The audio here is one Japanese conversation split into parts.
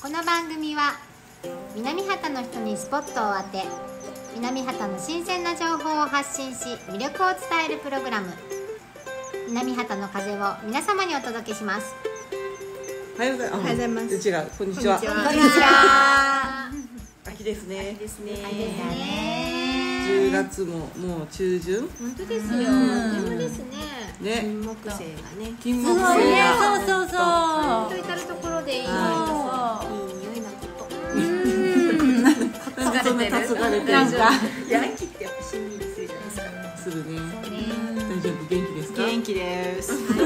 この番組は南畑の人にスポットを当て、南畑の新鮮な情報を発信し、魅力を伝えるプログラム、南畑の風を皆様にお届けします。 おはようございます。違う、こんにちは。 こんにちは。 秋ですね。 秋ですね。 10月ももう中旬。 本当ですよ。あっという間ですね。 ね。 金木犀がね。 金木犀が。 そう本当至る所でいい匂いがする。いい匂いなこと。 なんでそんな黄昏れてる。 なんか秋ってやっぱしんみりするじゃないですか。 するね。 ね。 大丈夫、元気ですか？ 元気です。 ぶ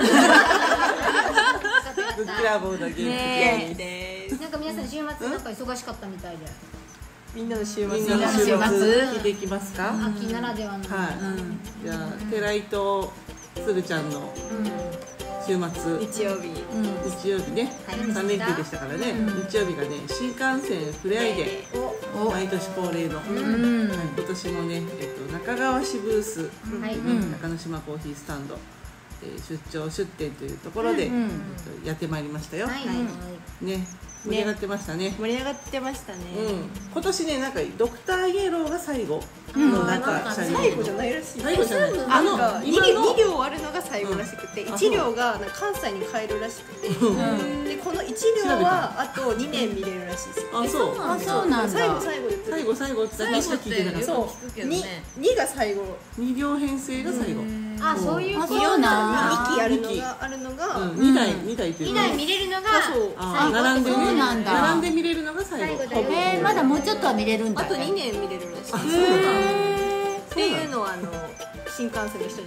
っきらぼうの元気。 元気です。 なんか皆さん週末なんか忙しかったみたいで。 みんなの週末。 みんなの週末聞いていきますか？ 秋ならではの。 はい。じゃあ寺井とつるちゃんの週末。 日曜日。 日曜日ね。3連休でしたからね。日曜日がね、新幹線フレアイデー。毎年恒例の。今年もね、中川市ブース。中之島コーヒースタンド。出店というところでやってまいりましたよ。ね、盛り上がってましたね。 盛り上がってましたね。 今年ね、なんかドクターイエローが最後のなんか最後じゃないらしい。 最後じゃない。 2両あるのが最後らしくて、1両が関西に帰るらしくて、でこの1両はあと2年見れるらしいです。 あ、そう。 あ、そうなんだ。最後最後だけしか聞いてなかった。 そう。2が最後。 2両編成が最後。 あ、そういうことそうな。 2期あるのが 2台という 2台見れるのが並んでそうなんだ。 並んで見れるのが最後。 まだもうちょっとは見れるんだ。 あと2年見れるらしい。っていうのは新幹線の人に。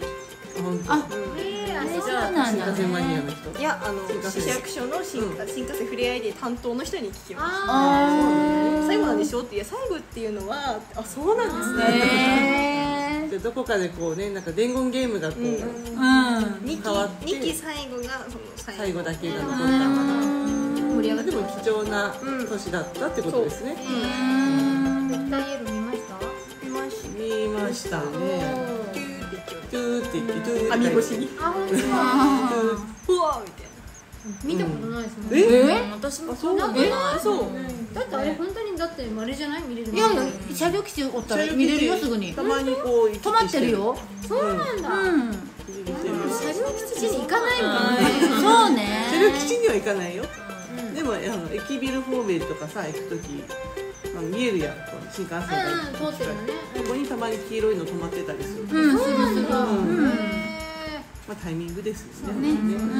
そうなんだ。 新幹線マニアの人。 いや、市役所の新幹線ふれあいで担当の人に聞きました。最後なんでしょって、いや、最後っていうのは、あ、そうなんですね。 でどこかでこうね、なんか伝言ゲームがこう変わって 2期最後が最後だけが残った。盛り上がっても貴重な年だったってことですね。 ドクターイエロー見ました？ 見ましたね。トゥーって言ってトゥーって網越しに。 あ、本当だ。 うわーみたいな。 見たことないですもん。 私もそう。 そう。だってあれ本当にだってあれじゃない見れるの？ いやいや、車両基地おったら見れるよ、すぐに。 たまにこう止まってるよ。 そうなんだ。車両基地に行かないもんね。 そうね。 車両基地には行かないよ。でも駅ビル方面とかさ行くとき見えるやん、新幹線が通ってるのね。 そこにたまに黄色いの止まってたりする。 そうなんだ。 まあタイミングですよね。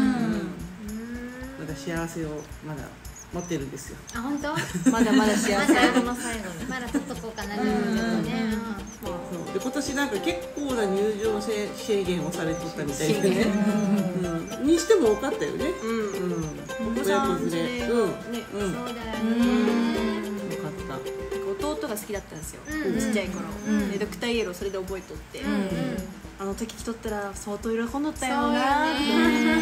まだ幸せをまだ持ってるんですよ。 あ、本当？ まだまだ幸せ。最後の最後に。 まだ取っとこうかな。ちょっとね。 で今年なんか結構な入場制限をされてたみたいでね。にしても多かったよね。親子連れ。 そうだよね。 弟が好きだったんですよ、ちっちゃい頃。でドクターイエローそれで覚えとって、あの時来とったら相当喜んどったよなって。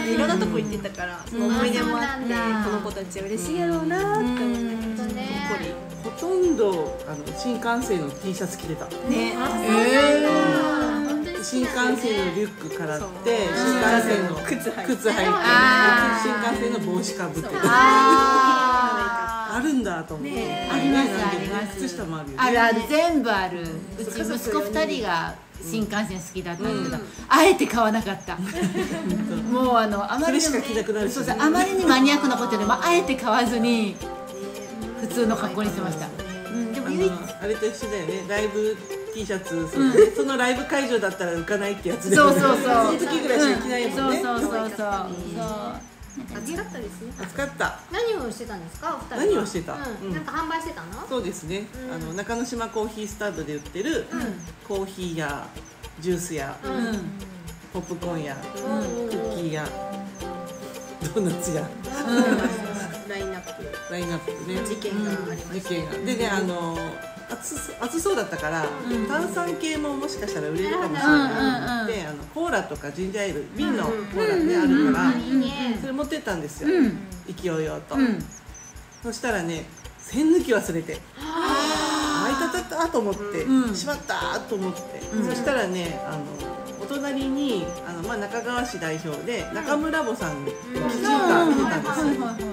いろんなとこ行ってたからその思い出もあって、この子たちは嬉しいやろうなって思ってほとんど新幹線の T シャツ着てたね。 新幹線のリュックからって新幹線の靴履いて新幹線の帽子かぶってあるんだと思って。 ありますあります。 靴下もあるよね。 あるある、全部ある。うち息子2人が新幹線好きだったんだけど、あえて買わなかった。もうあまりにもそうそう、あまりにマニアックなことでもあえて買わずに普通の格好にしてました。でも唯一あれと一緒だよね。ライブ T シャツ、そのライブ会場だったら浮かないってやつで、 そうその時ぐらいしか着ないもんね。 暑かったですね。 暑かった。 何をしてたんですか、お二人は？ 何をしてた？ なんか販売してたの？ そうですね。中之島コーヒースタンドで売ってるコーヒーやジュースやポップコーンやクッキーやドーナツやラインナップね。 事件がありました。 でね、暑そうだったから炭酸系ももしかしたら売れるかもしれないってコーラとかジンジャーエール瓶のコーラねあるからそれ持ってったんですよ、勢いよと。そしたらね、栓抜き忘れて、あいたたたと思ってしまったと思って、そしたらね、お隣に中川市代表で中村坊さんの記事が来てたんですよ。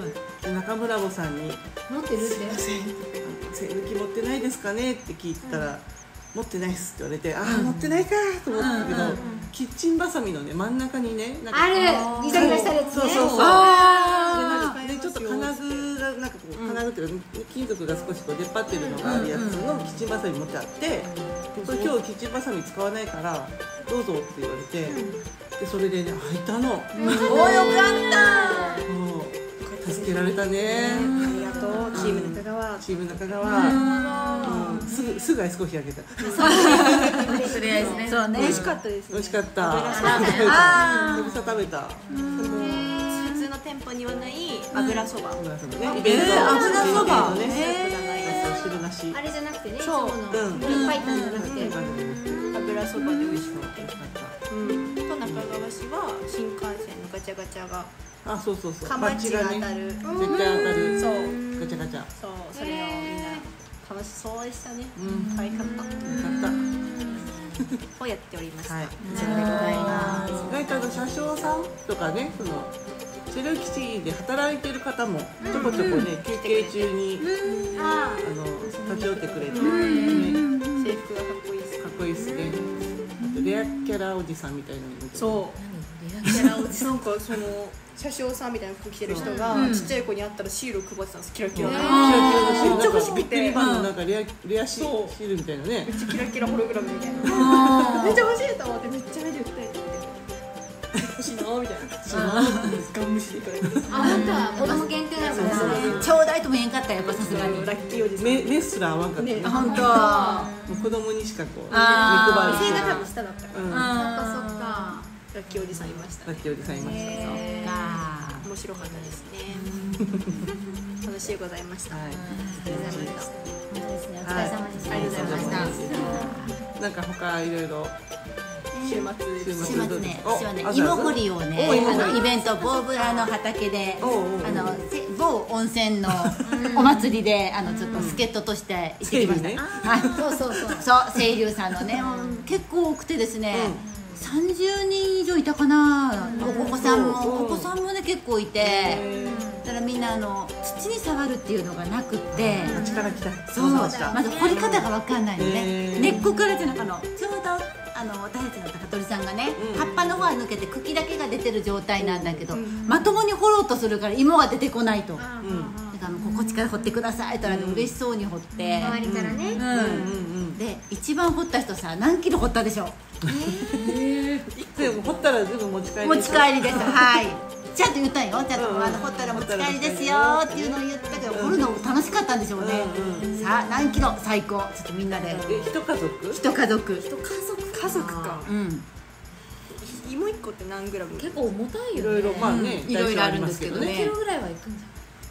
中村坊さんに持ってるってすいません栓抜き持ってないですかねって聞いたら、持ってないっすって言われて、ああ持ってないかと思ったけど、キッチンバサミのね真ん中にねなんかあるギザギザしたやつね。 そうそうそう。 あでちょっと金具がなんかこう金具っていうか金属が少しこう出っ張ってるのがあるやつのキッチンバサミ持ってあって、それ今日キッチンバサミ使わないからどうぞって言われて、でそれでね開いたの。 おーよかったもう助けられたね。 ありがとうチーム中川。 チーム中川。すぐアイスコーヒーあげた。 とりあえずねそうね美味しかったですね。 美味しかった。 あ久々食べた。 普通の店舗にはない油そば。 油そばね。 油そばね。 へ汁なし。 あれじゃなくてね、いつそうものいっぱいったんじゃなくて、 油そばで美味しかった。と中川市は新幹線のガチャガチャがあ、そうそうそう。 カマチが当たる。 絶対当たる。 そうガチャガチャ。 そうそれをみんな楽しそうでしたね。可愛かった。 よかった。 をやっておりました。 はい。 こちらでございます。 意外と車掌さんとかね、その車両基地で働いてる方もちょこちょこね、休憩中に立ち寄ってくれて、 制服がかっこいいです。 かっこいいですね。あとレアキャラおじさんみたいなのもいて、 そうキャラ落ちなんかその車掌さんみたいな服着てる人がちっちゃい子に会ったらシールを配ってたんです。キラキラキラキラのシール、 めっちゃ欲しくてビックリバンのなんかレアシールみたいなね。 めっちゃキラキラホログラムみたいな。めっちゃ欲しいと思ってめっちゃ目で訴えて欲しいなみたいな。ガン無視でいかれて。 あ、本当は子供限定なんですね。 ちょうだいとも言えんかったやっぱさすがにラッキーおじさん。 目すら合わんかったね。 本当もう子供にしかこう目あ背が多配りして分下だったから。 うん。 そっかそっか。 ラッキーおじさんいましたラッ。キーおじさんいました。 か面白かったですね。楽しいございました。 はい。 本当ですね。お疲れ様でした。 ありがとうございました。 なんか他いろいろ週末週末ね、 お私はねあざ芋掘りをねお芋掘りイベントボウブラの畑でお某温泉のお祭りでちょっと助っ人として行ってきました。 清流ねはい、 そうそうそう。 そう清流さんのね結構多くてですね。30人以上いたかな。お子さんもね結構いて、だからみんな土に触るっていうのがなくって、 あっちから来た。 そうました。 ず掘り方が分かんないのね。根っこからじゃなくちょうど私たちの高取さんがね、葉っぱの方は抜けて茎だけが出てる状態なんだけど、まともに掘ろうとするから芋が出てこないと。だからこっちから掘ってくださいって言ったら嬉しそうに掘って、 周りからね。 で一番掘った人さ何キロ掘ったでしょう。 でも掘ったら全部持ち帰り。 持ち帰りです。はい。ちゃんと言ったんよ。ちゃんと掘ったら持ち帰りですよっていうのを言ったけど、掘るの楽しかったんでしょうね。さあ何キロ最高。ちょっとみんなで。 一家族？ 一家族。 家族か。 うん。 芋1個って何グラム？ 結構重たいよね。 いろいろまあね、 いろいろあるんですけどね 5キロぐらいはいくんじ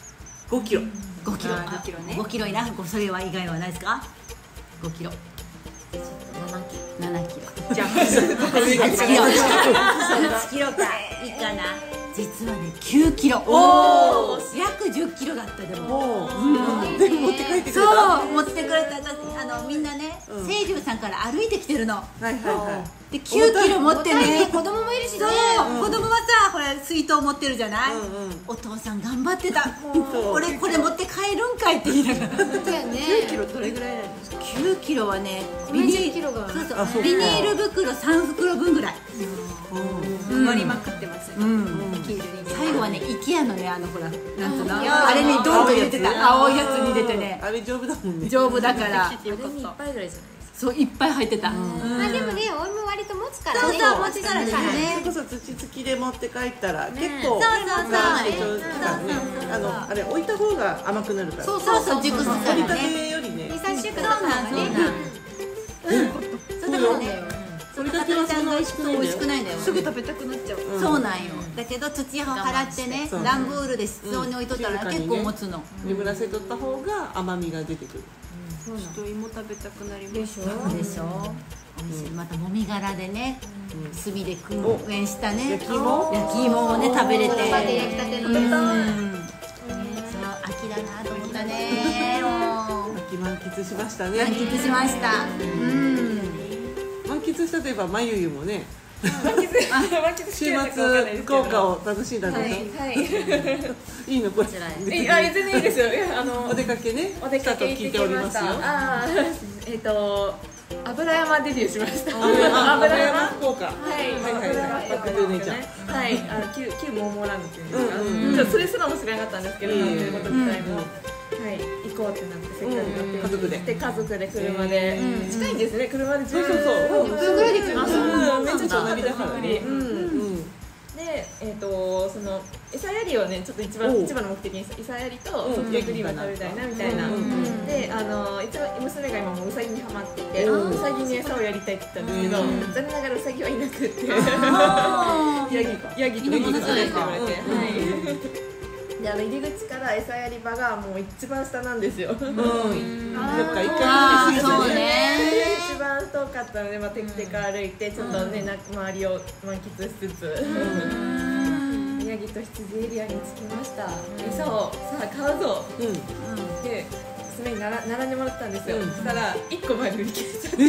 5キロ。 5キロ。 あ5キロね。 5キロいな。それは以外はないですか？5キロ。 ゃん。 7キロ。 じゃあ 8キロ。8キロか。いいかな。実はね9キロ。おお。約10キロだったでも。 全部持って帰ってくれた。 そう持ってくれた。みんなね清流さんから歩いてきてるの。 はいはいはい。 で9キロ持ってね。 子供もいるしね。 そう子供はさほら水筒持ってるじゃない。お父さん頑張ってた。もう俺これ持って帰るんかいって言いながら。 本当やね。 9キロどれぐらいなんですか 9キロはね 10キロがそうあそうかビニール袋3袋分ぐらい。 配りまくってますよね。近所に最後はね IKEA のねほらなんつうのやあれにドンと入れてた青いやつに入れてねあれ丈夫だもんね。 丈夫だから来てよかっゃん。1 た。 杯ぐらいじゃないですか。 そういっぱい入ってた。 まあでもね、お芋割と持つからね。 そうそう持ちからね。 それこそ土付きで持って帰ったら結構そう成長期間ね、あれ置いた方が甘くなるから。 そうそう熟すか掘りたらね。 てよりね。 2、3週間だったらね。 そうだからね掘りたてはそんな美味しくないんだよ。 美味しくないんだよ。 すぐ食べたくなっちゃう。 そうなんよ。だけど土を払ってねそう段ボールで室温に置いとったら結構持つの。 眠らせとった方が甘みが出てくる。 ちょっと芋食べたくなりました。 でしょ。美味しい。またもみ殻でね炭で燻煙したね焼き芋焼き芋をね食べれて。 その場で焼きたてのそう秋だなと思ったね。もう秋満喫しましたね。 満喫しました。 満喫したといえばまゆゆもね、 週末福岡を楽しんだんでしょ。いいのこれ。 全然いいですよ。 お出かけね。 お出かけ行ってきました。油山デビューしました。 油山福岡。 はい。 バックドゥ姉ちゃん。 はい。旧モーモーランドっていうんですか。それすらも知らなかったんですけど、ということ自体も。はい、行こうってなってせっかく家族で車で近いんですね。車でそう 10分ぐらいで来ます。 めっちゃ隣だからね。 で、その餌やりをね、ちょっと一番の目的に餌やりとソフトクリーム食べたいなみたいな。で、一番娘が今もうウサギにハマってて、ウサギに餌をやりたいって言ったんですけど、残念ながらウサギはいなくって、ヤギとヤギが連れて言われて、はい。で入り口から餌やり場がもう一番下なんですよ。 どっか一回そうね。 一番遠かったので、テクテク歩いてちょっとね周りを満喫しつつ、ヤギと羊エリアに着きました。餌をさあ買うぞ。で娘に並んでもらったんですよ。そしたら1個前で売り切れちゃって。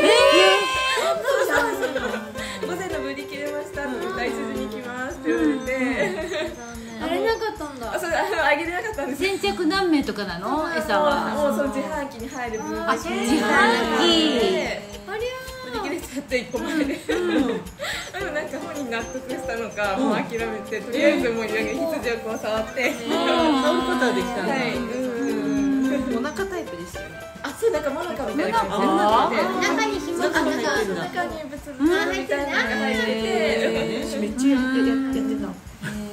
午前の売り切れましたって言って羊に行きますって言われて。 あれなかったんだ。 あげれなかったんです。 先着何名とかなの？餌は。 もうその自販機に入る分だけ。 自販機。 売り切れちゃって1個前で。でもなんか本人納得したのか、もう諦めてとりあえずもう羊をこう触って。 買うことはできたんだ。 はい。 お腹タイプですよね。 そう、なんかモナカみたいな感じで。 中に紐が中にブツブツみたいなのが入ってて。 めっちゃやってた。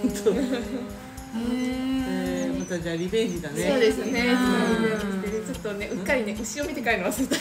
またじゃあリベンジだね。 そうですね。ちょっとね、うっかりね、牛を見て帰るの忘れた。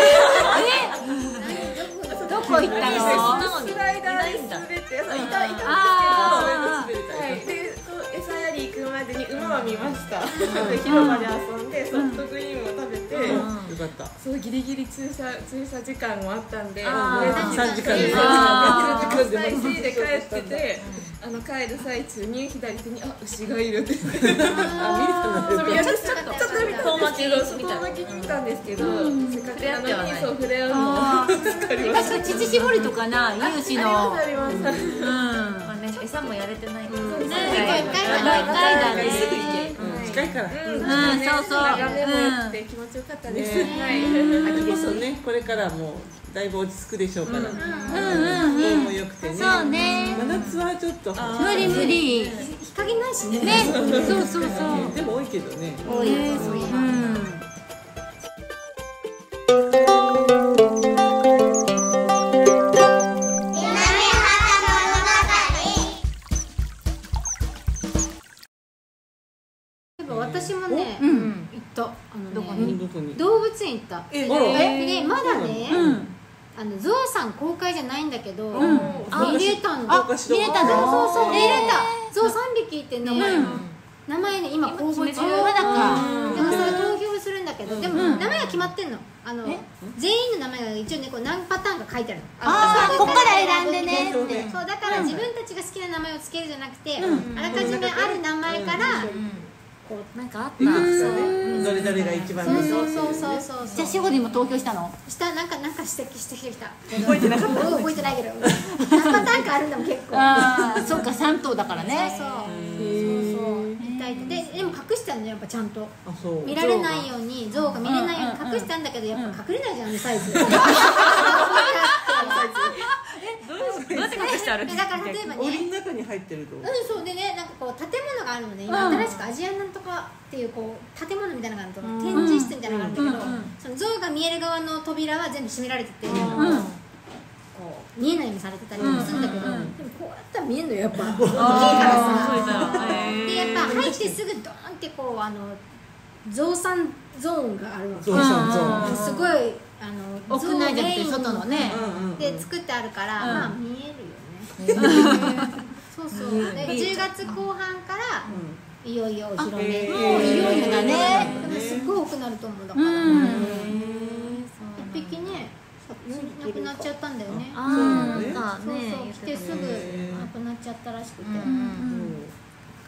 どこ行ったの？ スライダーで滑って、いたんですけど、で、餌やり行くまでに馬は見ました。広場で遊んで、ソフトクリームを食べて、 よかった。 そうギリギリ駐車時間もあったんで、 3時間で 3で帰ってて、帰る最中に左手に牛がいるって。 見れたんだ。 私ちょっと見たんですけど、遠巻きに見たんですけど、せっかくなのにそう触れ合うの助かりました。 乳搾りとかな、有志の。 あります。 餌もやれてないから。 1回だね。 すぐ行け。近いから。 そうそう。 眺めも良くて気持ちよかったです。 秋こそね、これからもうだいぶ落ち着くでしょうから。気も良くてね。そうね。真夏はちょっと無理。 日陰ないしね。 そうそうそう。 でも多いけどね。 多い。そういえば。私もね、行ったどこに動物園行った。でまだね、ゾウさん公開じゃないんだけど、見れたの。 見れたの？ そうそう見れた。ゾウ3匹って名前ね今公募中。 まだか。 でもそれ投票するんだけど、でも名前が決まってんの。全員の名前が一応ねこう何パターンか書いてあるの。 ここから選んでねって。 そうだから自分たちが好きな名前をつけるじゃなくて、あらかじめある名前から。 なんかあった。 どれどれが一番そう。 じゃあしほりも投票したの？ なんか指摘してきた。 覚えてなかった。 覚えてないけど。何パターンかあるんだもん結構。 そっか3頭だからね。 そう。でも隠してあるのやっぱちゃんと。見られないように象が見れないように隠してあるんだけどやっぱ隠れないじゃんサイズ。どうやって隠してある？ だから例えばね。 檻の中に入ってると。 そうでねなんかこう建物があるので今新しくアジアンなんとかっていうこう建物みたいなのがあると展示室みたいなのがあるんだけど、その象が見える側の扉は全部閉められてて、こう見えないようにされてたりもするんだけど、でもこうやったら見えるのよやっぱ大きいからさ。でやっぱ入ってすぐドーンってこう象さんゾーンがあるわけ。すごい屋内じゃなくて外のね。 で作ってあるからまあ見えるよね。そうで10月後半からいよいよお披露目。 いよいよだね。 すっごい多くなると思うだから。1匹ね亡くなっちゃったんだよね。そう来てすぐ亡くなっちゃったらしくて。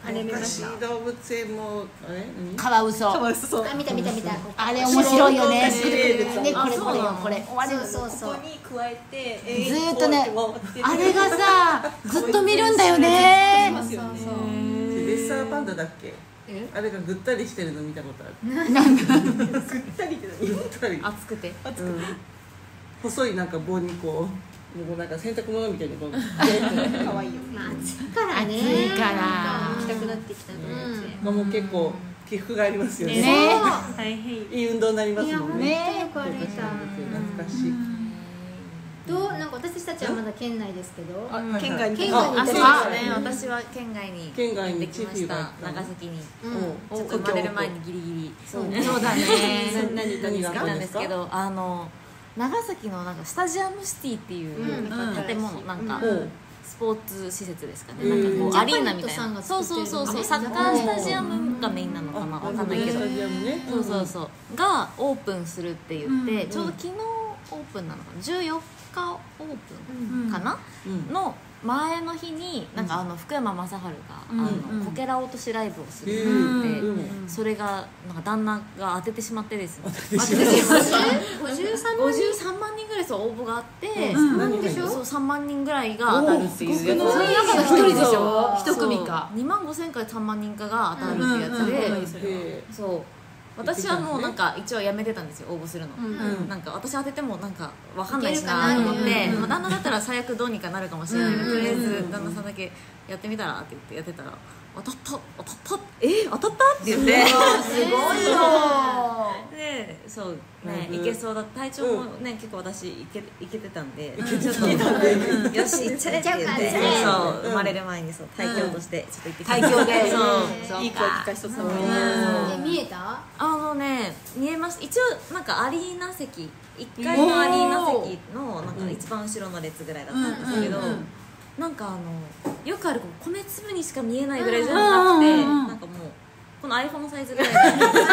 あれ見ました。 昔動物園もあれカワウソそう。 あ、見た見た見た。 あれ面白いよね。 白い動物ね、これあこれよこれ。 そうそうそう。 ここに加えてずーっとねこうやってあれがさずっと見るんだよね。 ますよね。 レッサーパンダだっけ？あれがぐったりしてるの見たことある。 ぐったりってぐったり。 熱くてうん細いなんか棒にこう、もうなんか洗濯物みたいにこう。 可愛いよ。 まあ暑いからね。 暑いから行きたくなってきた動物園。 もう結構起伏がありますよね。 ね大変。 いい運動になりますもんね。 ねよく歩いた。 懐かしい。 どうなんか私たちはまだ県内ですけど。 県外に県外に行あ、そうったりですね。私は県外に県外に行ってきました。 地域があったの長崎に。 うん。 ちょっと生まれる前にギリギリそうそうだね。 何があった行ったんでんですすか？ けど、長崎のなんかスタジアムシティっていう建物、なんかうんスポーツ施設ですかね。 うんなんかこうアリーナみたいな。 ジャパニットさんがそう作ってるそうそうそう。サッカースタジアムがメインなのかな。わかんないけどス。タジアムね。 そうそうそうがオープンするって言って、ちょうど昨日オープンなのかな、14日オープンかな、の前の日になんか福山雅治がこけら落としライブをするって言って、それがなんか旦那が当ててしまってですね、53万人ぐらいそう応募があって、そう3万人ぐらいが当たるっていうやつで、 その中の一人でしょ。一組か。 2万5千から3万人かが当たるってやつで、そう私はもうなんか一応やめてたんですよ、応募するの、なんか私当ててもなんかわかんないしなと思って、まあ旦那だったら最悪どうにかなるかもしれないので、とりあえず旦那さんだけやってみたらって言ってやってたら当たった当たった当たったって言ってすごいよ。 でそうね、いけそうだ、体調もね結構私いけてたんで、ちょっとよし行っちゃえって言って、そう生まれる前にそう胎教としてちょっと行ってきた。 胎教でそういい声聞かしとったのに。 見えた？ 見えました。一応なんかアリーナ席、1階のアリーナ席のなんか一番後ろの列ぐらいだったんですけど、なんかよくあるこう米粒にしか見えないぐらいじゃなくて、なんかもうこの iPhone サイズぐらいで肉眼で、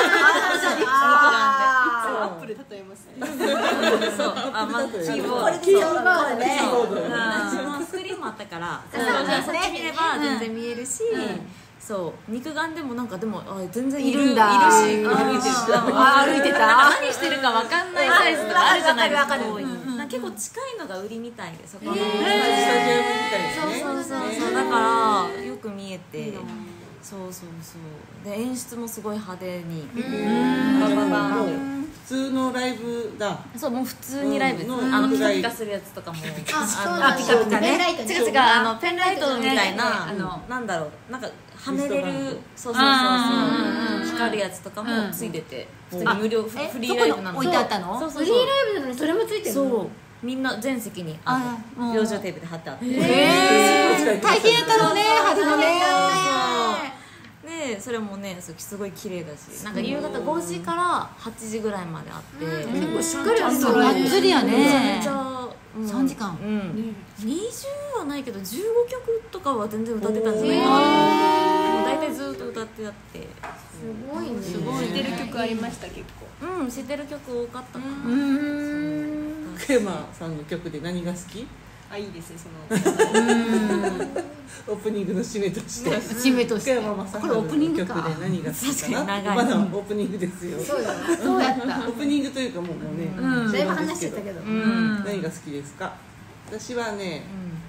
アップル例えますね。 そうまあキーボード、 これでキーボードね。 そのスクリーンもあったからそっち見れば全然見えるし、そう肉眼でもなんかでも全然いるし歩いてる歩いてた。 何してるか分かんないサイズとかあるじゃないですか。結構近いのが売りみたいで、そこのスタジアムみたいですね。 そうだからよく見えて、そうで演出もすごい派手にバンバンバンって普通のライブだ。 そうもう普通にライブです。ピカピカするやつとかもそうなんだ。 ピカピカね。 ペンライトね。 違うペンライトみたいななんだろう、なんかはめれる、そう光るやつとかもついてて、普通に無料フリーライブなの。 置いてあったの？ そうフリーライブなのにそれもついてるの？ そうみんな全席に養生テープで貼ってあって、 大変やったのね、春のね。 でそれもねすごい綺麗だし、なんか夕方5時から8時ぐらいまであって、 結構しっかりあるそうがっつりやめちゃねめち。ゃ 3時間。 20はないけど15曲とかは全然歌ってたんじゃないかな。大体ずっと歌ってあって、 すごいね。 すごい知ってる曲ありました結構。 知ってる曲多かったかな。 福山さんの曲で何が好き？ あ、いいですねその。 オープニングの締めとして締めとして。 福山雅治これオープニンの曲でグか。 何が好きかな？ 確かに長いまだオープニングですよ。 そうだ。 そうやった。 オープニングというかもうね、 だいぶ話してたけど。 何が好きですか？私はね、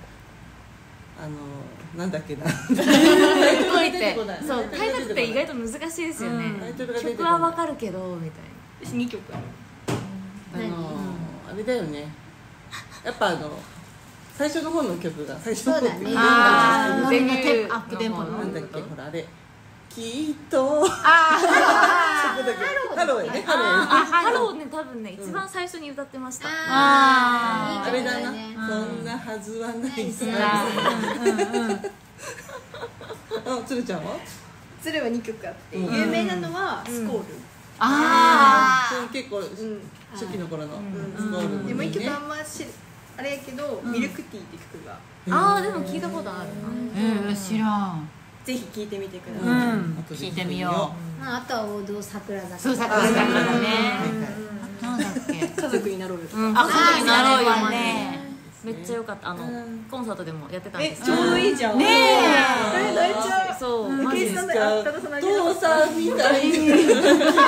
なんだっけな。 解いて、そうタイトルって意外と難しいですよね。曲はわかるけどみたいな。 私2曲ある。 あれだよね。やっぱ最初の方の曲が最初の方っていうかああ、 デデビュービューアップテンポの。 なんだっけほらあれきっとそこだけハローやねハローね、多分ね一番最初に歌ってました。 あれだな、そんなはずはないさ。つるちゃんは？ それは2曲あって有名なのはスコール。 結構初期の頃のスコールでも1曲あんまあれやけどミルクティーって曲がでも聞いたことあるな。 知らん。 ぜひ聴いてみてください。 聞いてみよう。 あとは王道桜坂。 そう、桜坂だね。なんだっけ。 家族になろうよとか。 家族になろうよね。 めっちゃ良かった。コンサートでもやってたんですちょうどいいじゃんねえ泣いちゃう。 そうマジで。 父さんみたいに。 でも横の人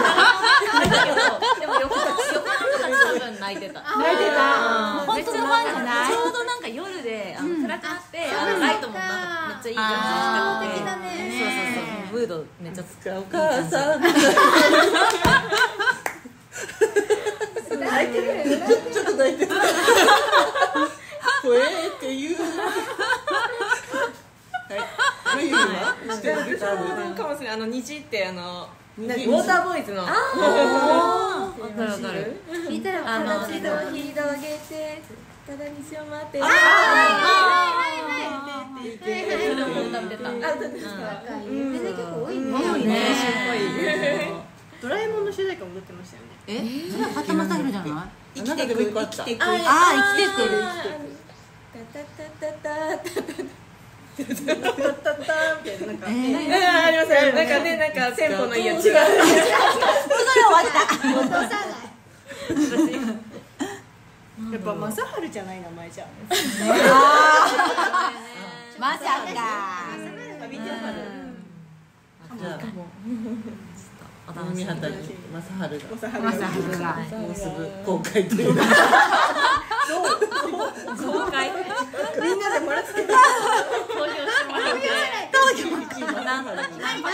たち多分泣いてた。 泣いてた。本当のファンじゃない？ ちょうどなんか夜で暗くなってライトもなんかめっちゃいい感じに光ってて、そうそうそうムードめっちゃつく。 お母さんみたいに。 泣いてる。 ちょっと泣いてる。声って言う。はい。今してるギターかもしれない。虹ってウォウーターボーイズの。 わかるわかる。 聞いたら形を広げてただにしを待って。 それも歌ってた。 有名な曲多いね。 多いね。 ドラえもんの主題歌も歌ってましたよね。 それは畑正宏じゃない？ なんかでも一個あった。 生きてく。 ああ、生きてくる。 タタタタタタタみたいななんかありますよ。なんかねなんかテンポのいいやつが。 それ終わった。 落とさない。 やっぱ正治じゃない名前じゃん。 まさか。 じゃあ南畑に正治が正治が。 もうすぐ公開というか。 公開みんなでもらって投票してもらって何パターンか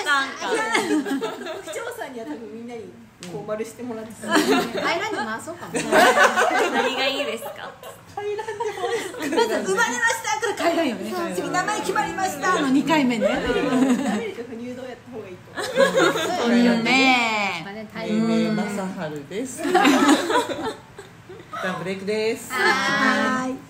区長さんには多分みんなにこう丸してもらってた。 アイランド回そうかも。 何がいいですか？ まず生まれましたから帰らんよね。次名前決まりましたの2回目ね。 ダメリと不入道やった方がいいと思う。 いいよね。 正治です。ダブレイクです。 はーい。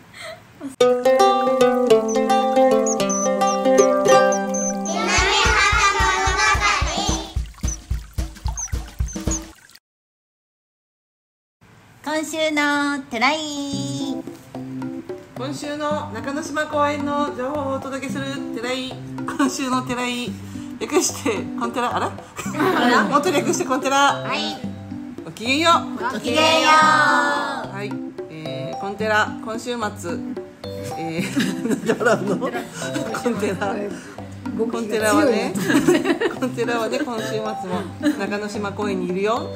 今週のテライ。 今週の中之島公園の情報をお届けするテライ。今週のテライ略してコンテラ。あらもっと略してコンテラ。 はい。 ごきげんよう。 ごきげんよう。 はい、コンテラ今週末なんで笑うの？コンテラはねコンテラはね今週末も中之島公園にいるよ。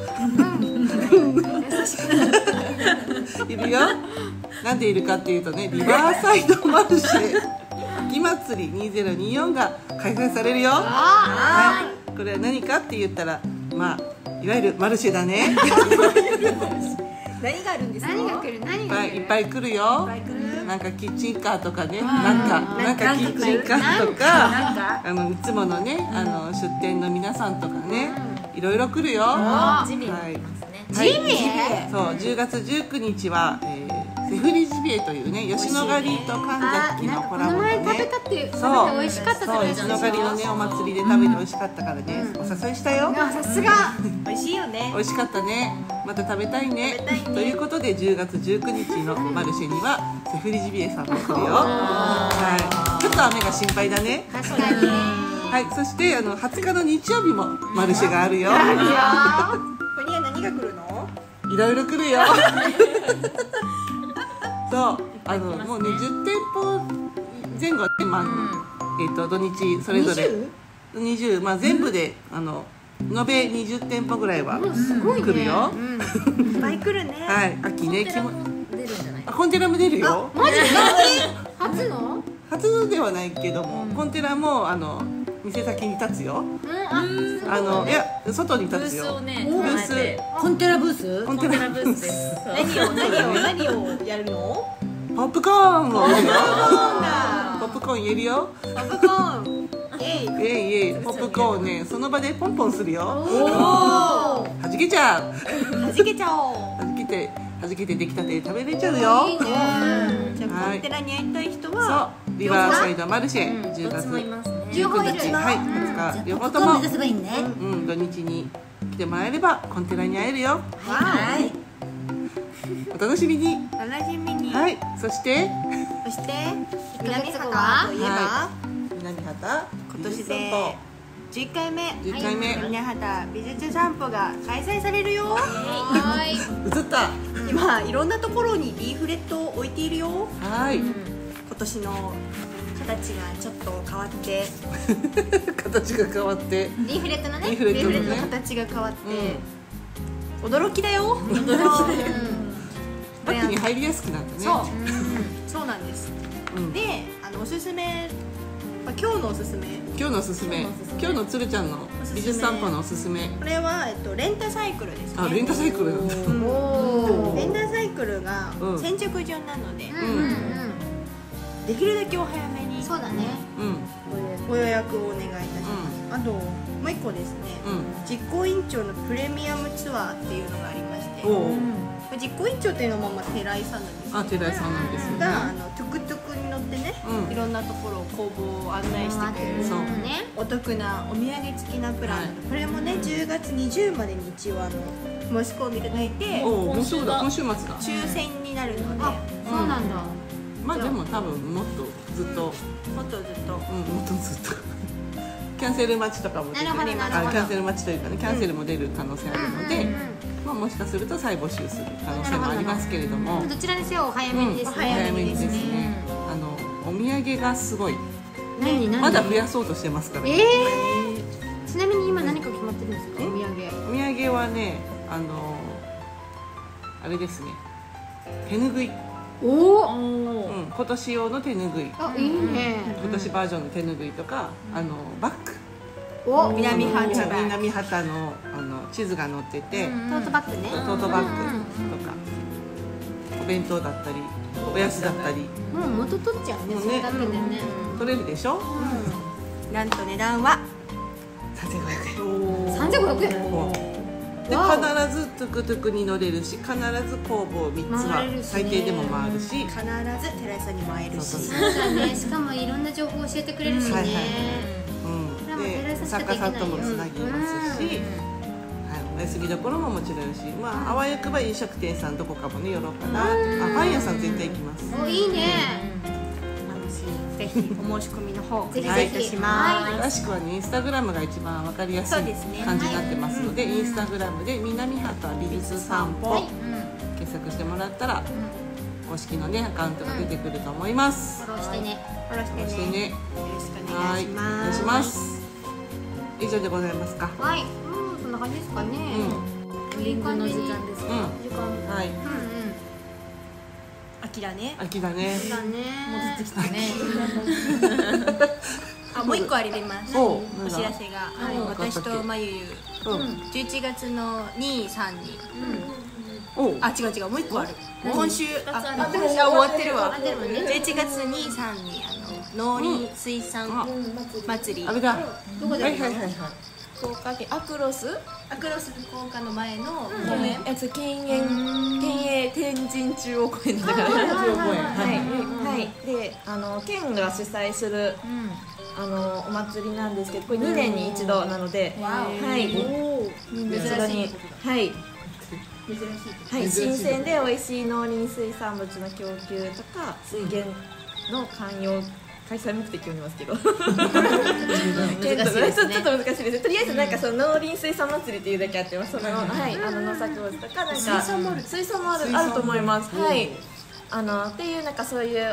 いるよ。なんでいるかっていうとね、リバーサイドマルシェ秋祭り2024が開催されるよ。はい、これは何かって言ったら、まあいわゆるマルシェだね。 何があるんですか？ 何が来る？何が来る？ いっぱい来るよ。なんかキッチンカーとかね、なんかキッチンカーとか、いつものね、出店の皆さんとかね、いろいろ来るよ。 ジビエいますね。 ジビエ？そう、10月19日は、セフリジビエというね、吉野ヶ里と神崎のコラボのね。 この前食べたってそう美味しかったそう、吉野ヶ里のね、お祭りで食べて美味しかったからね、お誘いしたよ。 さすが。 美味しいよね。 美味しかったね。また食べたいね。ということで10月19日のマルシェにはセフリジビエさんも来るよ。はい。ちょっと雨が心配だね。 確かにね。 はい。そして20日の日曜日もマルシェがあるよ。 ここには何が来るの？ いろいろ来るよ。そう、もうね10店舗前後で、まあ土日それぞれ20、まあ全部で延べ20店舗ぐらいは来るよ。 いっぱい来るね。 はい。秋ね、 出るんじゃない？ コンテラも出るよ。 マジで？初の？ 初ではないけども、コンテラも店先に立つよ。いや外にブー立つよ。 スをね、 ブースコンテラブース？ コンテラブースです。 何をやるの？ ポップコーンを入れるよ。ポップコーン入れるよ。 ポップコーン。 イエイポップコーンね、その場でポンポンするよ。 おお。 はじけちゃう。 はじけちゃおう。 はじけて出来たて食べれちゃうよ。 いいね。 じゃあコンテラに会いたい人は。 そう、リバーサイドマルシェ10月もいますね。 19日、はい、20日両方ともポップコーン目指せばいいね。 土日に来てもらえればコンテラに会えるよ。 はい。 お楽しみに。 楽しみに。 はい、そしてそして 1ヶ月後南畑といえば南畑今年で 11回目 11回目南畑美術散歩が開催されるよ。 はい。 映った今いろんなところにリーフレットを置いているよ。 はい今年の形がちょっと変わって形が変わってリーフレットのね。 リーフレットののね形が変わって、驚きだよ。 バッグに入りやすくなったね。 そうなんです。 うんで、おすすめ、今日のおすすめ、 今日のおすすめ、今日のつるちゃんの美術散歩のおすすめ。 これはレンタサイクルですね。 あ、レンタサイクルなんだ。 レンタサイクルが先着順なので、できるだけお早めにそうだね。 ご予約をお願いいたします。あともう一個ですね、実行委員長のプレミアムツアーっていうのがありまして、実行委員長っていうのは寺井さんなんですけど、 あ、寺井さんなんですよね。 がトゥクトゥクに乗ってね、いろんなところを工房を案内してくれるそうお得なお土産付きなプラン、これもね10月20までに一応申し込んでいただいて、 今週末だ。 抽選になるので、 そうなんだ。 まあでも多分もっとずっと、 もっとずっともっとずっとキャンセル待ちとかも出て、キなるほどなるほどャンセル待ちというかね、キャンセルも出る可能性あるので、まあもしかすると再募集する可能性もありますけれども、 どちらにせよお早めにですね。 早めにですね。お土産がすごい。 何まだ増やそうとしてますから。 ちなみに今何か決まってるんですか？お土産。 お土産はね、あれですね。手ぬぐい。今年用の手ぬぐい。 あ、いいね。 今年バージョンの手ぬぐいとか、バッグ。 南畑の地図が載ってて、 トートバッグね。 トートバッグとかお弁当だったりおやつだったり、 もう元取っちゃうね。それだけでね。 取れるでしょ。 なんと値段は 3500円。 3500円。 で必ずトゥクトゥクに乗れるし、必ず工房3つは最低でも回るし、 必ず寺井さんにも会えるし、 そうだね。しかもいろんな情報教えてくれるしね。 で作家さんともつなぎますし、お休みどころももちろんよし、あわよくば飲食店さんどこかもね寄ろうかな。パン屋さん絶対行きます。 お、いいね。 ぜひお申し込みの方おぜひ願いいたしま詳しくはね、インスタグラムが一番わかりやすい感じになってますので、インスタグラムで南畑美術散歩検索してもらったら公式のねアカウントが出てくると思います。 フォローしてね。 す。よろしくね。よろしくお願いしおます。 願いします。以上でございますか。 はい。そんな感じですかね。 リングの時間ですか。 はい。 秋だね。 秋だね。 だね。 戻ってきたね。 もう一個あります。 お知らせが、私とまゆゆ11月の2、3に、違うもう一個ある。今週終わってるわ。11月2、3に農林水産祭り。 あれだ。 どこでやるの？ 福岡県アクロス福岡の前の公園。 県営天神中央公園だから。はいで県が主催するお祭りなんですけど、これ2年に一度なので、新鮮で美味しい農林水産物の供給とか水源の寛容開催目的を読みますけどちょっと難しいです。とりあえずその農林水産祭りっていうだけあって、その農作物とか水産もあると思います。っていうそういう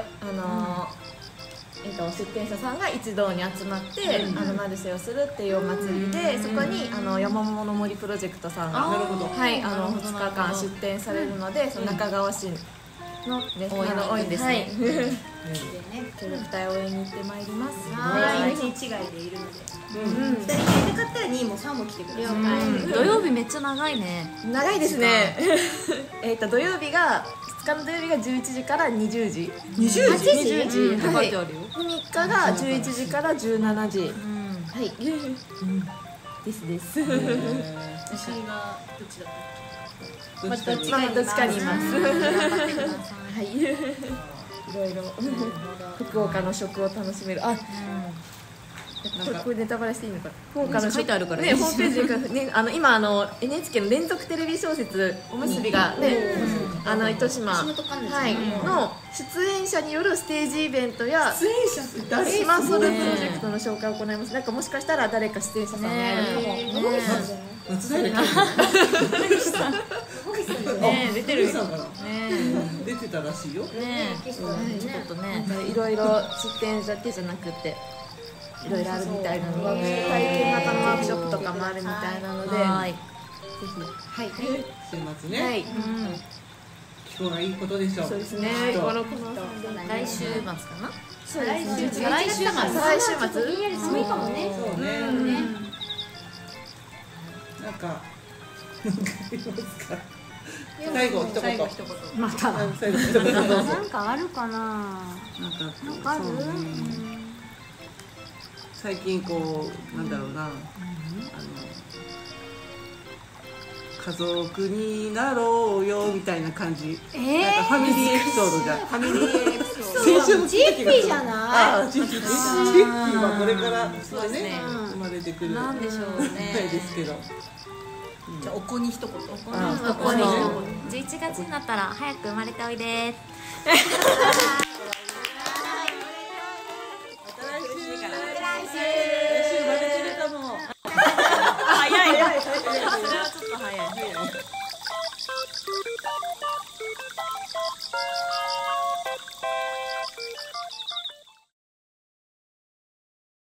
出店者さんが一堂に集まってマルシェをするっていうお祭りで、そこに山桃の森プロジェクトさんが2日間出店されるので、その中川市の応援ですね。協力隊応援に行ってまいります。 1日違いでいるので、2人で買ったら2も3も来てください。 土曜日めっちゃ長いね。長いですね。土曜日が2日の土曜日が11時から20時。20時。はい。3日が11時から17時。はい。です。 私がどっちだったっけ？ どっちかにいます。はい。いろいろ福岡の食を楽しめる。 これネタバレしていいのかな。今回の書いてあるからね、ホームページがね、今NHK の連続テレビ小説おむすびがね、糸島はいの出演者によるステージイベントや出演者って誰？ シマソルプロジェクトの紹介を行います。なんかもしかしたら誰か出演者さんに会えるかも。 松平健ね出てるさんからね出てたらしいよ。 ねちょっとねいろいろ出演だけじゃなくていろいろあるみたいなので、体験型のワークショップとかもあるみたいなので、 はいはい週末ね。 はい、 気候がいいことでしょう。 そうですね。 きっとこの来週末かなそうですね。 再来週末再来週末ひんやり寒いかもね。 そうね。なんかありますか。最後一言。 また最後一言どうぞ。 なんかあるかな。 なんかあるそうね。最近こうなんだろうな、家族になろうよみたいな感じ。なんかファミリーエピソードが。 ファミリーエピソード。 先週もジッピーじゃない。 ああ、ジッピーはこれからそうですね生まれてくるなんでしょうねみたいですけど。 じゃあお子に一言。 ここに11月になったら早く生まれておいで